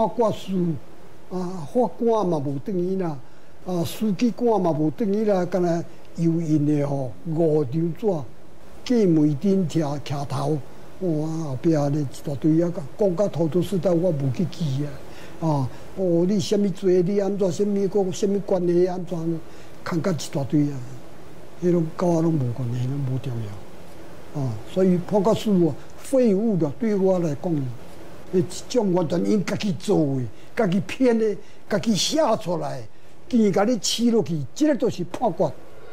决书法官嘛无等于啦，书记官嘛无等于啦，敢若油印的吼5张纸，过门顶徛头，哇后壁咧一大堆啊，讲到头头是道，我无去记啊，你什么罪，你安怎，什么关系安怎，看甲一大堆啊，迄拢甲我拢无关系，拢无重要，所以判决书废物的，对我来讲。一种完全因家己做的、家己编的、家己写出来，硬甲你刺落去，这个就是判决。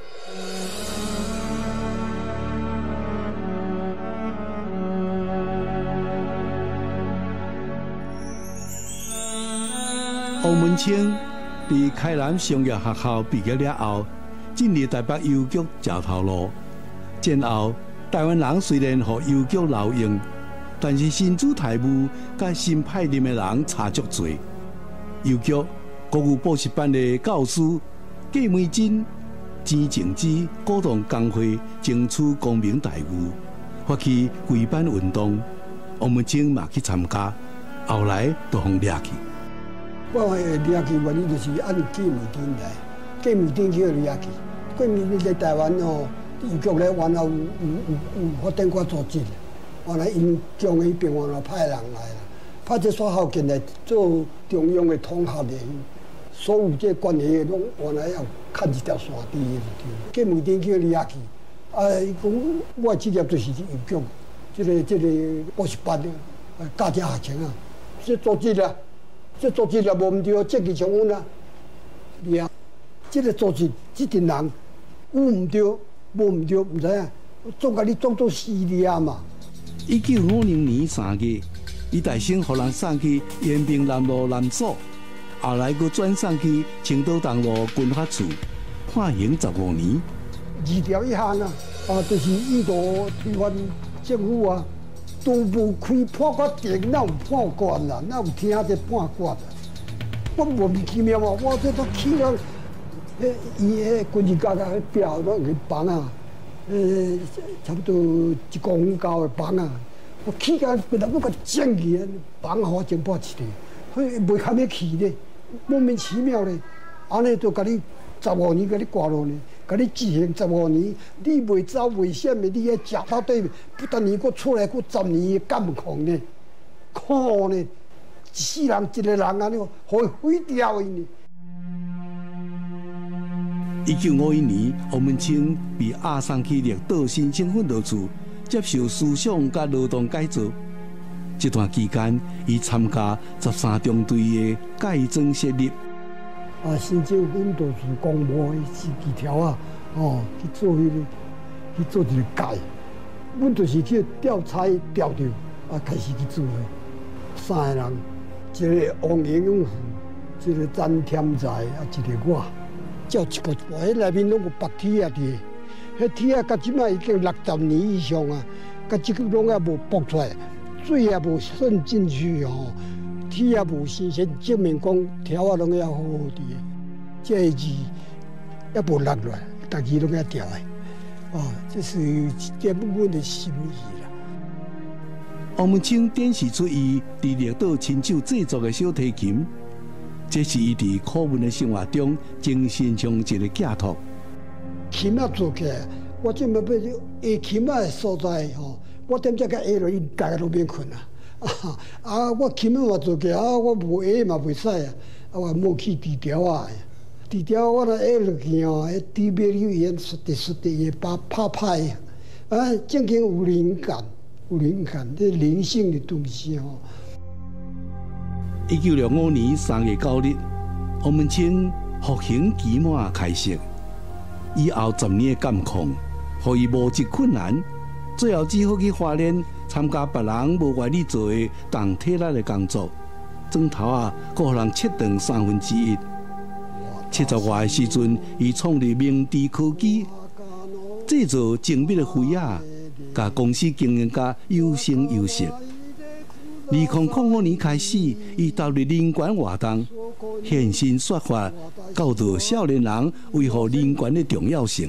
黄文清在开南商业学校毕业了后，进入台北邮局走头路。战后，台湾人虽然和邮局留用。但是新主台务甲新派任的人差足多。邮局国语补习班的教师葛美珍、钱静之鼓动工会争取公民待遇，发起规班运动。王文清嘛去参加，后来就互掠去。 我会掠去原因就是按葛美珍来，葛美珍去掠去。葛美珍在台湾邮局咧，原来有发展过组织。原来因将迄边原来派人来啦，派这所校进来做中央的统合的，所有这关系拢原来要牵一条线伫个对。过每天去掠去，伊讲我的职业就是邮局，这个补习班的，教这学生啊，这组织啊，无毋对，这个上稳啊，掠，这个组织这群人有毋对，无毋对，毋知影，总甲你装作死掠嘛。 1950年3月，伊大省互人送去延平南路南所，后来佫转送去青岛东路军法处，判刑15年。 2条1项就是意图推翻政府啊，都无开判决庭，哪有判决啦？哪有听这判决啊？我莫名其妙啊！我这都去到，伊军事家迄表都去绑啊。差不多1公分高的房啊，我起甲本来我甲整起，房好整破一个，迄袂堪要去咧，莫名其妙咧，安尼就甲你15年甲你挂落呢，甲你执行15年，你袂走为什么？你遐食到底，不但你佫出来佫10年的监控呢，苦呢，一世人一个人安尼，互伊毁掉伊呢。 1951年，王文清被押送去绿岛新生训导处接受思想甲劳动改造。这段期间，伊参加13中队的改装设立。 新生训导处公务的几条啊，去做去做一个改。阮就是去调查调到开始去做的。3个人，一个王英勇副，一个詹添才，一个我。照一步，迄内面拢有白铁啊伫，迄铁啊，到即摆已经60年以上啊，到即个拢也无剥出来，水也无渗进去吼，铁也无新鲜，证明讲条啊拢也好好伫，这字也无落落来，家己拢也调的，这是一点阮的心意啦。 王文清展示出伊伫绿岛亲手制作的小提琴。这是伊伫苦闷的生活中精神上一个寄托。 琴啊做起来，我这么要下琴啊的所在吼，我点只个下落，伊大家都免困啊！我琴啊嘛做起来，我无下嘛袂使啊！我莫去低调啊！低调我若下落去哦，迄低边语言说的也把拍拍正经有灵感，这灵性的东西吼。 1965年3月9日，王文清服刑期满开释，以后10年的监控，予伊无一困难，最后只好去花莲参加别人无愿意做的动体力的工作，砖头佫予人切断1/3。70外的时阵，伊创立明治科技，制造精密的飞亚，甲公司经营甲有声有色。2005年开始，伊投入人权活动，现身说法，教导少年人维护人权的重要性。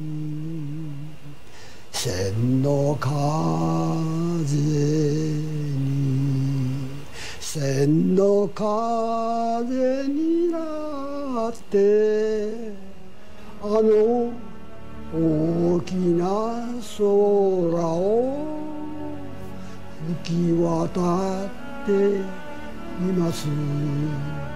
仙路卡日千の風になってあの大きな空を吹き渡っています。